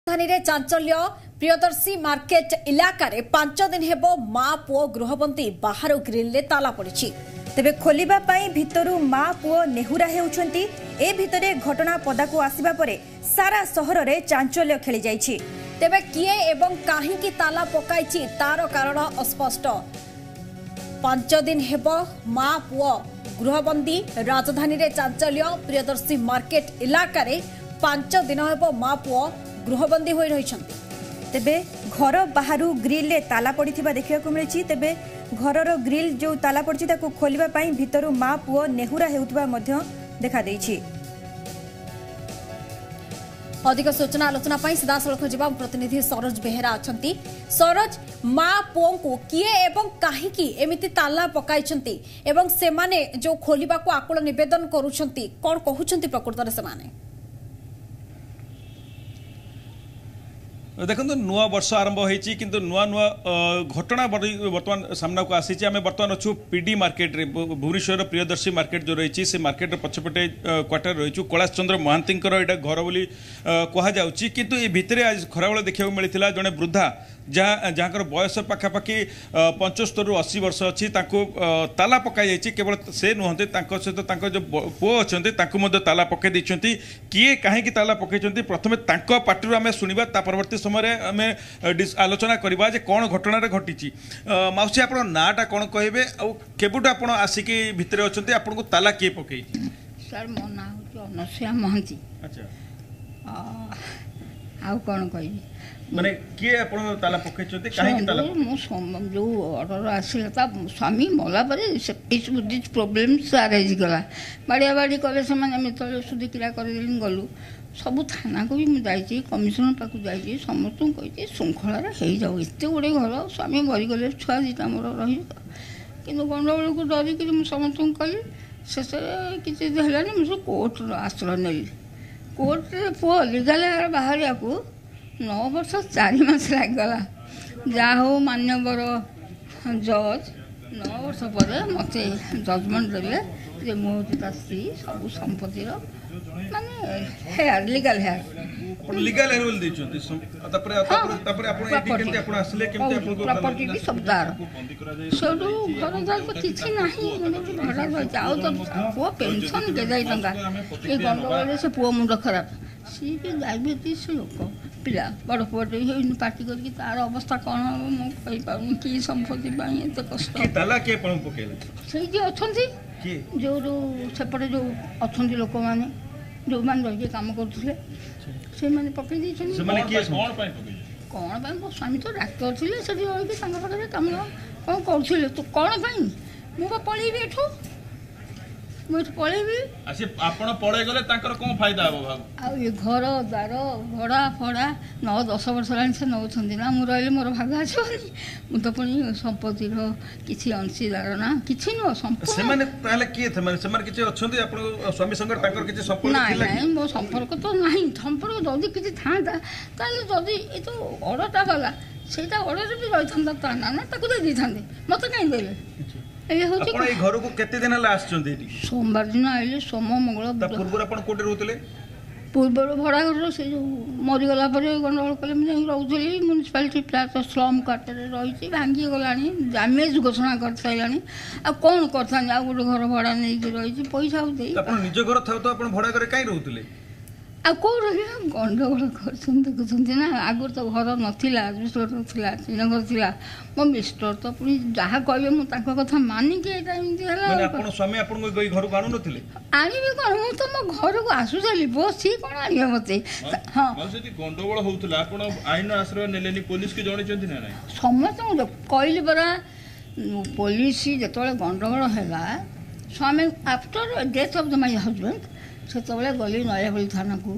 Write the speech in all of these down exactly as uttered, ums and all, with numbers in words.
राजधानी चांचल्य प्रियदर्शी मार्केट इलाका रे पांच दिन हेबो मां पुओ गृहबंदी बाहर ग्रिल ताला पड़ी तेबे खोलिबा पाई भितरु मां पुओ नेहुरा हेउछंती। ए भितरे घटना पदाकू आसीबा परे सारा सहर रे चांचल्य खेली जाईछि। तेबे किए एवं काहींकी ताला पकाइछि तार कारण अस्पष्ट। पांच दिन हेबो मां पुओ गृहबंदी राजधानी रे चांचल्य प्रियदर्शी मार्केट इलाका रे पांच दिन हेबो मां पुओ गृहबंदी होई रहिछंती। तेबे घर बाहर ग्रिल ले ताला पड़िथिबा देखिବାକୁ मिलिछि। तेबे घरर ग्रिल जो ताला पड़छि ताकू खोलिबा पई भितरु मां पुओ नेहुरा हेउथबा मध्य देखा देइछि। अधिक सूचना आलोचना पाई सीधासलख जीवा प्रतिनिधि सरोज बेहेरा अछंती। सरोज, मां पुओ को किए एवं काहीकी एमिति ताला पकाइछंती एवं सेमाने जो खोलिबा को आकुल निवेदन करूछंती कोन कहूछंती प्रकृत रे सेमाने? देखो नुआ वर्ष आरंभ होती किंतु नुआ नुआ घटना बर्तमान सामना को आसी आम बर्तमान अच्छु पीडी मार्केट रे भुवनेश्वर प्रियदर्शी मार्केट जो रही से मार्केट पछपटे क्वार्टर रही कैलाश चंद्र महांतींकर यहाँ घर बोली कहुच्छी किंतु ये भितर आज खराबेले देखा मिलता जड़े वृद्धा जहाँ जहाँ बयस पखापाखि पंचस्तर रु अशी वर्ष अच्छी ताला पकाई जाइए। केवल से नुहते सहित जो पुओ अच्छा ताला पकई देते किए कहीं ताला पकई प्रथम पार्टी आम शुणा परवर्ती समय आम आलोचना करवा जे कौन घटना घटी। माउसी आप नाटा कौन कहे केबुट आप आसिक भितर अच्छा आपको ताला किए पकई? सर मो ना हूँ अनसुया महांती। आ कौन कह माने किए आपण ताला पकई चोते काहे की ताला मो जो ऑर्डर आसिला ता स्वामी मला परे इस दिस प्रॉब्लम्स अराइज गला बाड़िया बाड़ी कले से माने मितले सुधी क्रिया कर देलिन गलु सब थाना को भी मु जाई कमिशनर पाकु जाई समस्त कहि श्रृंखला रे हे जाऊ एते गुडे घर स्वामी मरी गले छुआ दिटा मोर रही किंतु गंडगोल को डरी कि मु समस्त कली शेष किछि हेलानी मु कोर्ट आश्रय नेली कोर्ट रे पो लीगल बाहरिया को नौ वर्ष चार मास लगला जा हो मान्यवर जज नौ वर्ष पर मत जजमेंट देले जे मोहता स्त्री सब संपत्ति माने heir legal heir legal heir बोल देछोंती तापरे तापरे आपण एटी केंते आपण आसले केंते आपण को प्रॉपर्टी भी सबदार सोडू घर जा को किछि नाही म्हणजे भाड़ा जाओ तो वो पेंशन के जाई टंका ए गंडगोल से पुओ मुंड खराब सी के डायबिटीज लोक पिला बड़ पुअटे पार्टी करके तार अवस्था कौन हम मु कहि पाउनी कि संपत्ति पाई एते कष्ट के ताला के पण पकेले से जे अछंती के जो जो सेपटे जो अछंती लोक माने जो मान रही काम करथले से माने पकई दी छन से माने के कोन पाई पकई कोन पाई मो स्वामी तो डॉक्टर थिले से रही के संग पाखे काम कोन करथिले तो कोन पाई मु पळेबी एठो मुझ पळेबी आसे आपण पळे गले तांकर कोन फायदा हो भाव आ ये घर द्वार भड़ा फड़ा नौ दस वर्ष लाइन से नौछंदी ना मु रहले मोर भाग आछोनी मु तो पणी संपत्ति रो किछि अंशीदार ना किछि न संपत्ति से माने ताले के थे माने से माने किछि अछंदी आपण स्वामी संग तांकर किछि संपर्क थिला नहीं नहीं मो संपर्क तो नहीं संपर्क जदी किछि थांदा ताले जदी ए तो ऑर्डरटा गला सेटा ऑर्डर भी रहिथंदा ता ना ना ताकू दे दिथांदे मते काई देले आपण ए घर को केते दिन ला आछंदी एटी? सोमवार दिन आइले सोम मंगल ता पूर्व आपण कोटे रहउतले? पूर्व भड़ा घर से जो मरी गला परे गंडगोल कले मैं रहउतली म्युनिसिपालिटी फ्लैट स्लम क्वार्टर रे रहिछि भांगी गलानी डैमेज घोषणा कर साइलानी आ कोन करथान आ गुड घर भड़ा नै रहिछि पैसा देई आपण निज घर थाउ तो आपण भड़ा करे काई रहउतले? आ को रही गंडगोल करछन देखुछन ना आगु तो घर नथिला मिस्टर नथिला श्रीनगर थिला मो मिस्टर तो पुनी जहा कहबे मु ताको कथा मानि के टाइम दिहला माने आपण स्वामी आपण गई घर को आनु नथिले? आनी भी कोन मु तो मो घर को आसु चली बस सी कोन आनिया मते हां मालसेती गंडगोल होउतला आपण आईन आश्रय नेलेनी पुलिस के जणी चंती ना नाही समस्त कहली बरा पुलिस जेतोले गंडगोल हैला स्वामी after death of the my husband से गली नयापल्ली थाना को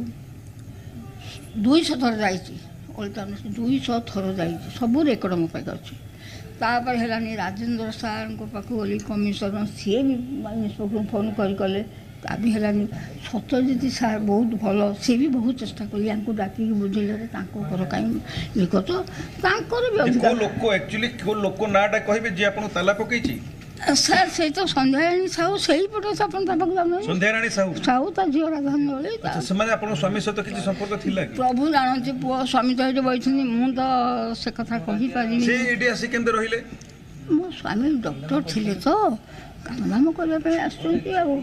दुई सौ थर जाइए ओल्टा दुई सौ थर जाइए सब रेकर्ड मो पाखे अच्छे तापर है राजेन्द्र सार को पाख गली कमिशनर सी भी इन्स्पेक्टर फोन कर कले ता भी है सत्यजित सार बहुत भल सी भी बहुत चेष्टा कले या डाक बुझेले घर कहीं ये कर लोक एक्चुअली लोक नाटा कहे जे आप ताला पकई ସାର୍ ସେଇ ତ ସନ୍ଧ୍ୟାରାଣୀ ସାହୁ ସେଇପଟେ ଆପଣ ତା ପାଖକୁ ଯାଉନାହାନ୍ତି। ସନ୍ଧ୍ୟାରାଣୀ ସାହୁ ସାହୁ ତା ଝିଅ ରାଧାରାଣୀ ଭଳି ସେମାନେ ଆପଣଙ୍କ ସ୍ୱାମୀ ସହିତ କିଛି ସମ୍ପର୍କ ଥିଲା କି? ପ୍ରଭୁ ଜାଣନ୍ତି ପୁଅ ସ୍ୱାମୀ ତ ଏଇଠି ବସିଛନ୍ତି ମୁଁ ତ ସେ କଥା କହିପାରିନି। ସେ ଏଇଠି ଆସି କେମିତି ରହିଲେ? ମୋ ସ୍ୱାମୀ ଡକ୍ଟର ଥିଲେ ତ କାମ କରିବା ପାଇଁ ଆସୁଛନ୍ତି ଆଉ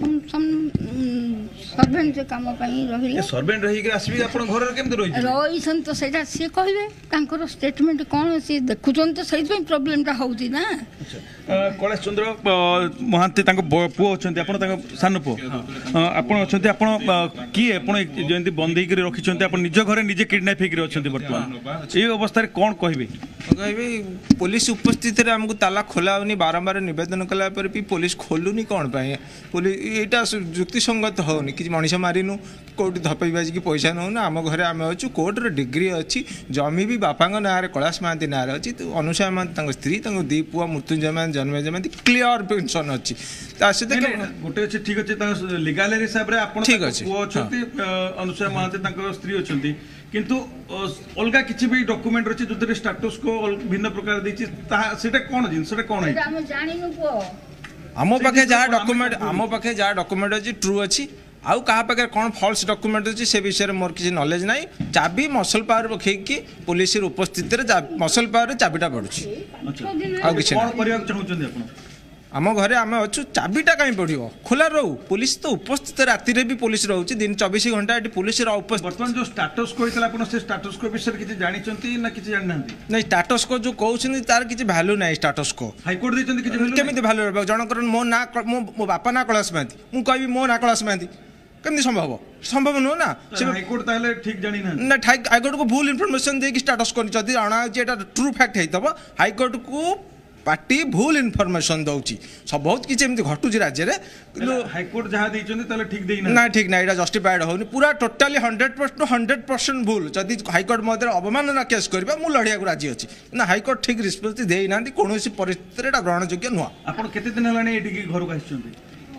ସର୍ଭେଣ୍ଟ କାମ ପାଇଁ ରହିଲେ। ସର୍ଭେଣ୍ଟ ରହିକି ଆସିବି ଆପଣ ଘରରେ କେମିତି ରହିଛନ୍ତି? ରହିଛନ୍ତି ତ ସେଇଟା ସିଏ କହିବେ ତାଙ୍କର ଷ୍ଟେଟମେଣ୍ଟ କ'ଣ ସିଏ ଦେଖୁଛନ୍ତି ତ ସେଇଥିପାଇଁ ପ୍ରୋବ୍ଲେମଟା ହେଉଛି ନା। କୈଳାସ ଚନ୍ଦ୍ର ମହାନ୍ତି ତାଙ୍କ ପୁଅ ଅଛନ୍ତି ଆପଣ ତାଙ୍କ ସାନ ପୁଅ ଆପଣ ଅଛନ୍ତି ଆପଣ କିଏ ଆପଣ ଯେମିତି ବନ୍ଦେଇକି ରଖିଛନ୍ତି ଆପଣ ନିଜ ଘରେ ନିଜେ କିଡନାପ ହେଇକି ଅଛନ୍ତି ବର୍ତ୍ତମାନ ଏଇ ଅବସ୍ଥାରେ କ'ଣ କହିବେ? କହିବି ପୋଲିସ ଉପସ୍ଥିତିରେ ଆମକୁ ତାଲା ଖୋଲା ହେଉନି ବାରମ୍ବାର ନିବେଦନ କଲା ପରେ ବି ପୋଲିସ ଖୋଲୁନି କ'ଣ ପାଇଁ? ଏଇଟା ଯୁକ୍ତିସଙ୍ଗତ ହେଉନି କିଛି ମଣିଷ ମାରିନୁ କୋଉଠି ଧପେଇ ବାଜିକି ପଇସା ନେଉନୁ ଆମ ଘରେ ଆମେ ଅଛୁ କୋର୍ଟର ଡିଗ୍ରୀ ଅଛି ଜମି ବି ବାପାଙ୍କ ନାଁରେ କୈଳାସ ମହାନ୍ତି ନାଁରେ ଅଛି ଅନୁସୂୟା ମହାନ୍ତି ତାଙ୍କ ସ୍ତ୍ରୀ ତାଙ୍କ ଦୁଇ ପୁଅ ମୃତ୍ୟୁଞ୍ଜୟ ମହାନ୍ତି ଜନ୍ମେଜୟ ମହାନ୍ତି କ୍ଲିୟର ପେନସନ୍ ଅଛି ତା ସହିତ ଗୋଟେ ଅଛି ଠିକ୍ ଅଛି ତାଙ୍କ ଲିଗାଲ ହିସାବରେ ଆପଣ ଠିକ୍ ଅଛି ପୁଅ ଅଛନ୍ତି ଅନୁସୂୟା ମହାନ୍ତି ତାଙ୍କ ସ୍ତ୍ରୀ ଅଛନ୍ତି କିନ୍ତୁ ଅଲଗା କିଛି ବି ଡକୁମେଣ୍ଟ ଅଛି ଯୋଉଥିରେ ଷ୍ଟାଟସ୍ କୋ ଭିନ୍ନ ପ୍ରକାର ଦେଇଛି ତାହା ସେଇଟା କ'ଣ ଜିନିଷଟା କ'ଣ ହେଇଛି ଆମେ ଜାଣିନୁ ପୁଅ ଆମ ପାଖେ ଯାହା ଡକୁମେଣ୍ଟ ଆମ ପାଖେ ଯାହା ଡକୁମେଣ୍ଟ ଅଛି ଟ୍ରୁ ଅଛି ଆଉ କାହା ପାଖରେ କ'ଣ ଫଲ୍ସ ଡକୁମେଣ୍ଟ ଅଛି ସେ ବିଷୟରେ ମୋର କିଛି ନଲେଜ ନାହିଁ ଚାବି ମସଲ ପାୱାର ପକେଇକି ପୋଲିସର ଉପସ୍ଥିତିରେ ମସଲ ପାୱାରରେ ଚାବିଟା ପଡ଼ୁଛି ଆଉ କିଛି କରିବାକୁ ଚାହୁଁଛନ୍ତି ଆପଣ? ଆମ ଘରେ ଆମେ ଅଛୁ ଚାବିଟା କାହିଁ ପଡ଼ିବ ଖୋଲା ରହୁ ପୋଲିସ ତ ଉପସ୍ଥିତ ରାତିରେ ବି ପୋଲିସ ରହୁଛି ଦିନ ଚବିଶ ଘଣ୍ଟା ଏଠି ପୋଲିସର ବର୍ତ୍ତମାନ ଯେଉଁ ଷ୍ଟାଟସ୍ କହିଥିଲା ଆପଣ ସେ ଷ୍ଟାଟସ୍ କୋ ବିଷୟରେ କିଛି ଜାଣିଛନ୍ତି ନା କିଛି ଜାଣିନାହାନ୍ତି? ନାଇଁ ଷ୍ଟାଟସ୍ କୋ ଯେଉଁ କହୁଛନ୍ତି ତାର କିଛି ଭ୍ୟାଲୁ ନାହିଁ ଷ୍ଟାଟସ୍ କୋ ହାଇକୋର୍ଟ ଦେଇଛନ୍ତି କିଛି କେମିତି ଭ୍ୟାଲୁ ରହିବ ଜଣଙ୍କର ମୋ ନାଁ ମୋ ବାପା ନାଁ କୈଳାସ ମହାନ୍ତି ମୁଁ କହିବି ମୋ ନାଁ କୈଳାସ ମହାନ୍ତି କେମିତି ସମ୍ଭବ ସମ୍ଭବ ନୁହଁ ନା ହାଇକୋର୍ଟ ତାହେଲେ ଠିକ୍ ଜାଣିନାହାନ୍ତି ନା ହାଇକୋର୍ଟକୁ ଭୁଲ ଇନଫର୍ମେସନ୍ ଦେଇକି ଷ୍ଟାଟସ୍ କରିନି ଯଦି ଜଣାଉଛି ଏଇଟା ଟ୍ରୁ ଫ୍ୟାକ୍ଟ ହେଇଥିବ ହାଇକୋର୍ଟକୁ ପାର୍ଟି ଭୁଲ ଇନଫର୍ମେସନ୍ ଦେଉଛି ବହୁତ କିଛି ଏମିତି ଘଟୁଛି ରାଜ୍ୟରେ କିନ୍ତୁ ହାଇକୋର୍ଟ ଯାହା ଦେଇଛନ୍ତି ତାହେଲେ ଠିକ୍ ଦେଇନା ନା ଠିକ୍ ନା ଏଇଟା ଜଷ୍ଟିଫାଏଡ୍ ହେଉନି ପୁରା totally hundred percent hundred percent ଭୁଲ ଯଦି ହାଇକୋର୍ଟ ମଧ୍ୟରେ ଅବମାନନା କେସ୍ କରିବା ମୁଁ ଲଢ଼ିବାକୁ ରାଜି ଅଛି ନା ହାଇକୋର୍ଟ ଠିକ୍ ନିଷ୍ପତ୍ତି ଦେଇନାହାନ୍ତି କୌଣସି ପରିସ୍ଥିତିରେ ଏଇଟା ଗ୍ରହଣଯୋଗ୍ୟ ନୁହଁ। ଆପଣ କେତେ ଦିନ ହେଲାଣି ଏଠିକି ଘରକୁ ଆସିଛନ୍ତି?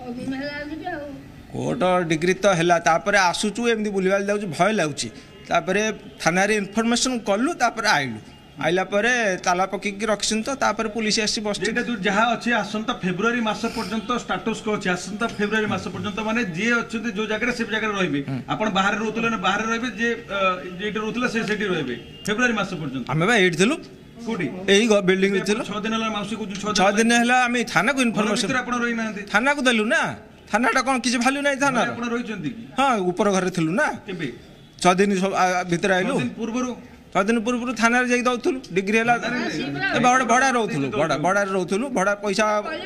କୋର୍ଟ ଡିଗ୍ରୀ ତ ହେଲା ତାପରେ ଆସୁଛୁ ଏମିତି ବୁଲିବାଲି ଯାଉଛି ଭୟ ଲାଗୁଛି ତାପରେ ଥାନାରେ ଇନଫର୍ମେସନ୍ କଲୁ ତାପରେ ଆଇଲୁ आइला परे ताला पकईकी रखिसन तो तापर पुलिस आसी बस जहाँ अच्छे आसंता फेब्रुआरी मास पर्यंत स्टाटस को अच्छे आसंता फेब्रुआरी मास पर्यंत माने जे अच्छे जो जगह से जगह रहिबे आपण बाहर रहउतले ना बाहर रहिबे जे जेठी रहउतले से सेठी रहिबे फेब्रुआरी मास पर्यंत हमें बा एठी थिलु कोडी एही बिल्डिंग रे थिलु छह दिन हला माउसी को छह दिन हला हम थाना को इन्फॉर्मेशन आपण रहि नांती थाना को देलु ना थानाटा कोन किछ वैल्यू नै थाना आपण रहिचंती हां ऊपर घर थिलु ना केबे छह दिन भीतर आइलु दिन पूर्वरु छह दिन पूर्व थाना जाई दउथुलु डिग्री हला बड़ा बड़ा रहउथुलु बड़ा बड़ा रहउथुलु बड़ा पैसा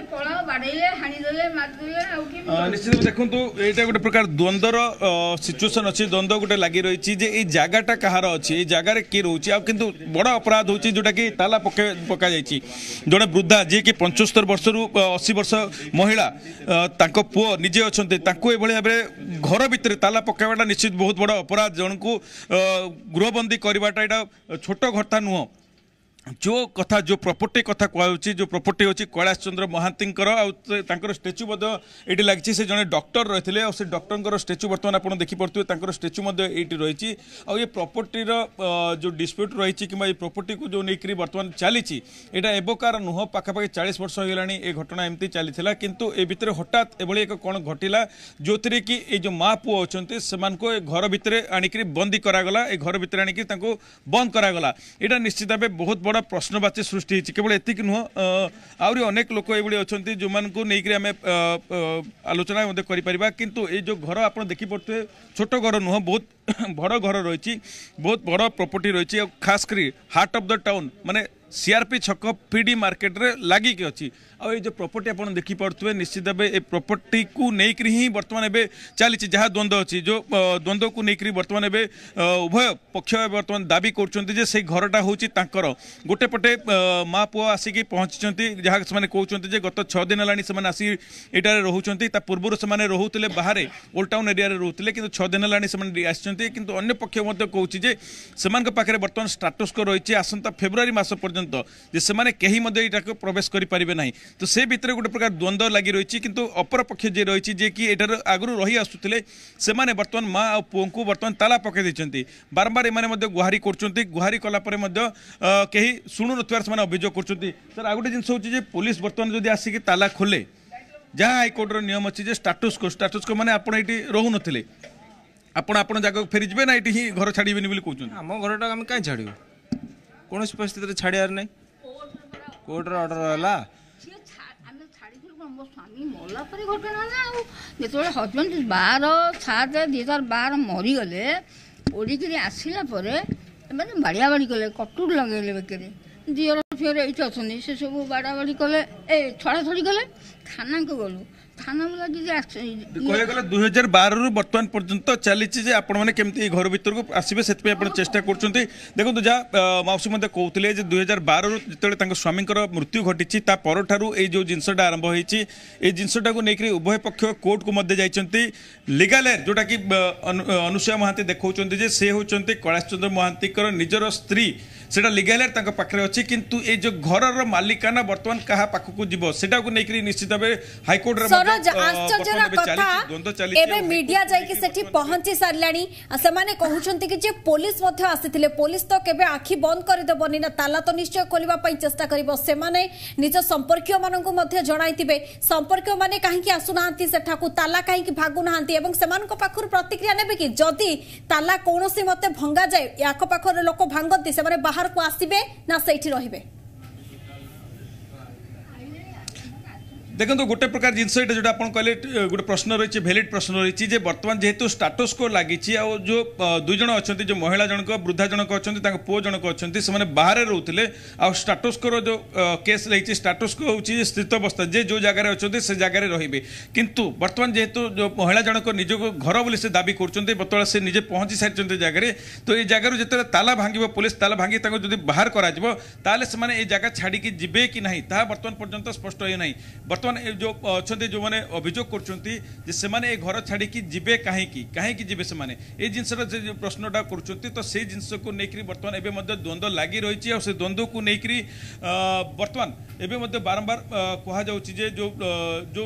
निश्चित देखंतु एटा गोटे प्रकार द्वंद्वर सिचुएशन अछि द्वंद्व गोटे लागि रहिछि जे ए जागाटा कहार अछि ए जागा रे के रहउछि आ किंतु बड़ा अपराध होछि जोटा कि ताला पके पका जाइछि जने वृद्धा जे कि पचहत्तर वर्ष रु अस्सी वर्ष महिला तांको पुओ निजे अछन्ते तांको ए भଳି भाबे घर भितर ताला पकाइबाटा निश्चित बहुत बड़ा अपराध जनकु गृहबंदी करबाटा छोट घटना नुह जो कथा जो प्रॉपर्टी कथा कहूँ जो प्रॉपर्टी होची कैलाश चंद्र महांती स्टेच्यू ये लगी से जड़े डॉक्टर रही है से डॉक्टर स्टेच्यू बर्तमान आप देखिपे स्टेच्यू ये रही ये प्रॉपर्टी जो डिस्प्यूट रही कि प्रॉपर्टी को जो नहीं बर्तमान चली यहाँ एबकार नुह पाखापाखि चालीस वर्ष हो गलानी ये घटना एमती चली किंतु ए भितर हठात एभली एक कौन घटिला जो थी कि ये जो माँ पुओ अच्छा से घर भितर आणिक बंदी करागला ए घर भितर आणिक बंद करागला यहाँ निश्चित भाव बहुत बड़ा प्रश्नवाची सृष्टि केवल एतिक नुह आहरी अनेक लोक ये अच्छा जो नहीं आम आलोचना करा किंतु ये जो घर आप देखिपे छोट घर नुह बहुत बड़ घर रही बहुत बड़ प्रॉपर्टी रही खास कर हार्ट ऑफ द टाउन माने सीआरपी छक पीडी मार्केट रे लगी कि अच्छी आ जो प्रॉपर्टी आप देखिपे निश्चित भाव ये प्रॉपर्टी को लेकर ही बर्तमान एवं चली जहाँ द्वंद्व अच्छी जो द्वंद्व को लेकर बर्तमान एवं उभय पक्ष बर्तमान दाबी कर से घरटा हूँ गोटे पटे माँ पुओ आसिक पहुँची जहाँ से कहते गत छः दिन है आसी ये रोचे पूर्व से रोते बाहर ओल्ड टाउन एरिया रोते कि छः दिन है आसी कि अन्य पक्ष कहूँ से पाखे बर्तमान स्टाटस को रही आसंता फेब्रुआरी मास पर्यंत पर्यंत जे से कहीं प्रवेश करें ना तो से भितर गोटे प्रकार द्वंद्व लगी रही किंतु अपर पक्ष जे रही जे कि एटार आगु रही आसुले से बर्तमान माँ और पुओं को बर्तमान ताला पकई देते बारंबार एम गुहारी कर गुहारी कलापर कहीं शुणु न अभियोग कर सर आ गए जिन हूँ पुलिस बर्तमान जब आसिक ताला खोले जहाँ हाइकोर्टर नियम अच्छी स्टाटस को स्टाटस को माने आपण ये रोहु नथिले आपण आपण जगह फेरी जबे ना ये घर छाड़बेनि बोली कहउछन आम घरटा आम कहीं छाड़ू कौन परिस्थिति छाड़ार नहीं कोर्टर ऑर्डर है स्वामी मरला पर घटना ना जो हजबैंड बार सात दुई हजार बार मरीगले ओडिक आसला मैंने बाड़िया बाड़ी कले कटुर लगे बेकरे दियर फिर ये अच्छे से सब बाड़ा बाड़ी कले ए छड़ा छड़ी कले थाना को गलु थाना कहगले दुई हजार बार रु बर्तमान पर्यंत चली आपण मैंने केमती घर भर को आसवे से चेष्टा कर देखो जहाँ मौसी कहते दुई हजार बार रु जो स्वामी मृत्यु घटी पर जो जिनसा आरंभ होती जिनसा को लेकर उभय पक्ष कोर्ट को मध्य जाइए लीगल एड जोटा कि अनुसया महांती देखा से होती कैलाश चंद्र महांती निजर स्त्री सेटा लीगल एड पाखे अच्छी किंतु ये जो घर मालिकाना बर्तमान क्या पाखक जीव सेटा को लेकर निश्चित भाव हाइकोर्ट आश्चर्यर कथा एबे मीडिया जाइकी सेठी पहुंची सारलानी सेमाने कहउछंती कि जे पुलिस मध्ये आसीथिले पुलिस तो केबे आखी बंद करि देबनी ना ताला तो निश्चय खोलिबा पई चेष्टा करिवो सेमाने निज संपर्कीय माननकु मध्ये जणाइतिबे संपर्कीय माने काहे कि आसुनांती सेठाकु ताला काहे कि भागु नांती एवं सेमानको पाखरु प्रतिक्रिया नेबे कि जदी ताला कोनोसी मते भंगा जाय याको पाखर लोक भांगती सेमाने बाहर को आसीबे ना सेठी रहिबे देखो तो गोटे प्रकार जिनस जो आप कहले गोटे प्रश्न रही भैलिड प्रश्न रही बर्तमान जेहेतु स्टाटस को लगी जो दुई जन अच्छा जो महिला जनक वृद्धा जनक अच्छा पुओ जनक अच्छा से बाहर रोते आ स्टाटस को जो केस रही स्टाटस को हूँ स्थित अवस्था जे जो जगार अच्छा से जगार रे किंतु बर्तमान जेहेतु जो महिला जनक निज घर बोली से दाबी कर बर्तमान से निजे पहुंची सारी जगार तो ये जगार जो ताला भांग पुलिस ताला भांगी जो बाहर कर जगह छाड़ी जीवे कि ना बर्तमान पर्यंत स्पष्ट हो ना बर्तमान जो अच्छा जो मैंने अभियोग कर घर छाड़ी जीवे कहीं कहीं जीवे से ये जिनस प्रश्नटा कर तो से जिनस को लेकर बर्तमान एवं द्वंद्व लगी रही से द्वंद्व को लेकर बर्तमान एवं बारंबार कह जो जो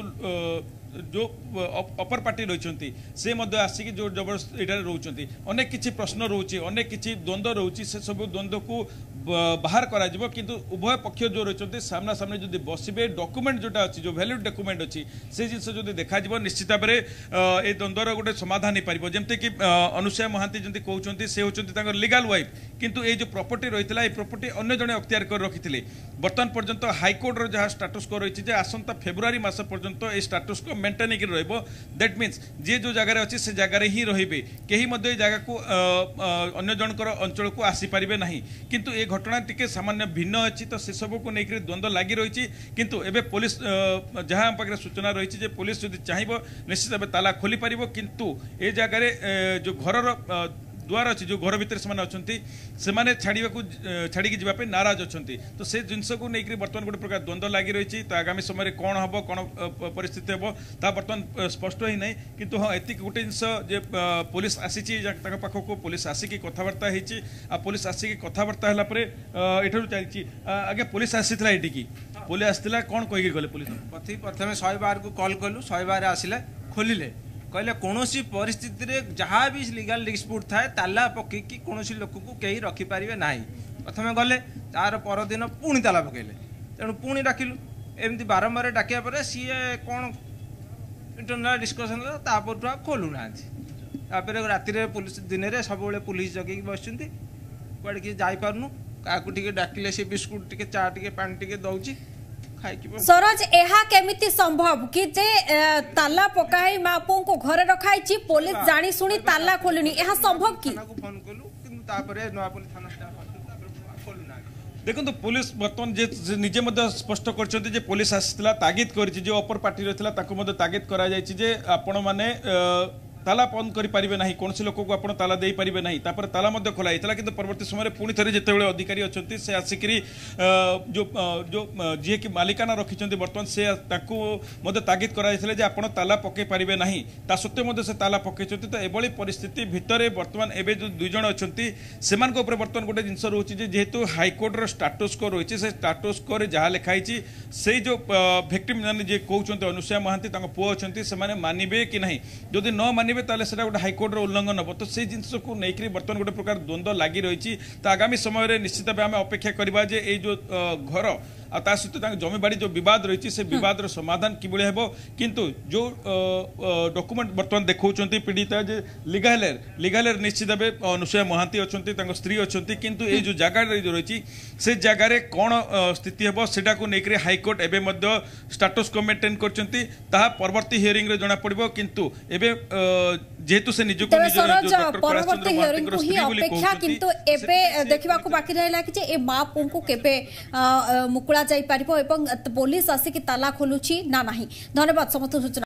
जो अपर पार्टी रही से आसिक जो जबरदस्त ये रोचे अनेक किसी प्रश्न रोचे अनेक किसी द्वंद्व रोचे से सब द्वंद्व को बाहर करा जिवो किंतु उभय पक्ष जो रही सामना सामने जो बसबे डॉक्यूमेंट जोटा अच्छी जो वैलिड डॉक्यूमेंट अच्छी से जिनस जो देखा निश्चित भाव में ये द्वंद्वर गोटे समाधान हो पार जमती कि अनुसया महांती जमी कहते से होती लीगल वाइफ किंतु ये जो प्रॉपर्टी रही है प्रॉपर्टी अन्य जड़े अख्तियार कर रखी बर्तमान पर्यंत हाइकोर्टर जहाँ स्टाटस को रही आसंता फेब्रुआरी मास पर्यंत ये स्टाटस को मेंटेन हो दैट मीन्स जे जो जगार अच्छी से जगार ही रे कहीं जगह को अन्य जनकर अंचल को आसीपारे ना किंतु ये घटना टी सामान्य भिन्न अच्छी तो से सब को लेकर द्वंद्व लगी रही किंतु एबे पुलिस जहाँ पाखे सूचना रही पुलिस जब चाहिए निश्चित भाव ताला खोली पार किंतु ये जगार जो घर द्वार अच्छी जो घर भितर से माने छाड़ा छाड़ी जावाई नाराज अच्छा तो से जिनस को लेकर बर्तमान गोटे प्रकार द्वंद्व लगी रही तो आगामी समय कौन हम कौन परिस्थिति हम ता बर्तमान स्पष्ट ही ना किंतु हाँ एति गोटे जिनस पुलिस आसी पाखक पुलिस आसिक कथबार्ता होती पुलिस आसिक कथबार्ता है चलती आगे पुलिस आसी ये पुलिस आसाला कौन कहीकि गले पुलिस प्रथम शहे बार को कॉल कलु शहे बार आसिले खोलिले कहले कौन परिस्थिति रे जहाँ भी लीगल डिस्प्यूट थाए ताला पकईकि कौन लोक को कहीं रखिपारे ना प्रथम गले तार परदिन पुणी ताला पकईले तेणु पुणी डाकिलु एमती बारंबार डाकिया पर सी कौन इंटरनल डिस्कसन तापर खोलु ना राति पुलिस दिन में सब पुलिस जगह बस कड़े किए जापारनु क्या डाकिले से बिस्कुट टे चा टे पा टे दौची सरोज एहा केमिति संभव कि जे ताला पकाई मापो को घरे रखाई पुलिस जानी सुनी ताला खोलुनी एहा संभव कि फोन कलु किंतु तापरे नवापल्ली थाना स्टाफ खोलुना देखो तो पुलिस बर्तमान जे निजे मध्य स्पष्ट करछथि जे पुलिस आसितला तागिद करछि जे अपर पार्टी रहथिला ताको मध्य तागिद करा जायछि जे आपण माने ताला बंद करें ना कौन लोक को आप ताला दे पारे ना तापर ताला खोला होता कि परवर्ती समय पुणी थे जिते अधिकारी अच्छा से आसिक जो जो जी कि मालिकाना रखिंट बर्तमान से तागिद कराई आप ताला पकई पारे ना ता सत्वे से ताला पकई तो एभली परिस्थिति भितर बर्तमान एवं जो दुई जन अच्छा से बर्तमान गोटे जिन रोचे जेहेतु हाइकोर्टर स्टाटस को रही है स्टाटस को जहाँ लिखाई से जो विक्टिम जे कहते अनुसया महांती पुओ अच्छा से मानवे कि ना जदि न मानवे तो गोटे हाइकोर्टर उल्लंघन हम तो से जिन को लेकिन बर्तमान गोटे प्रकार द्वंद्व लगी रही तो आगामी समय निश्चित भाव आम अपेक्षा करवा जे ए जो घर आ सहित जमी बाड़ी जो विवाद रही से विवाद समाधान किभली हेबो किंतु जो डॉक्यूमेंट बर्तमान देखौचंती पीड़िता जे लीगल लीगल निश्चित भाव अनुसया महांती अच्छा स्त्री अच्छा किंतु ये जो जगह रही से जगार कौन स्थिति हेबो सेटा को लेकर हाइकोर्ट एवं स्टाटस को मेंटेन करचंती ताहा परवर्ती हियरिंग रे जना पड़िबो किंतु एबे जेहेतु से निजको परवर्ती हियरिंग को ही अपेक्षा किंतु एबे देखिबा को बाकी रहला कि ए मां पुं को केबे मुकुला जाई पारिबो एवं पुलिस आसी कि ताला खोलुची ना नाही। धन्यवाद समस्त सूचना।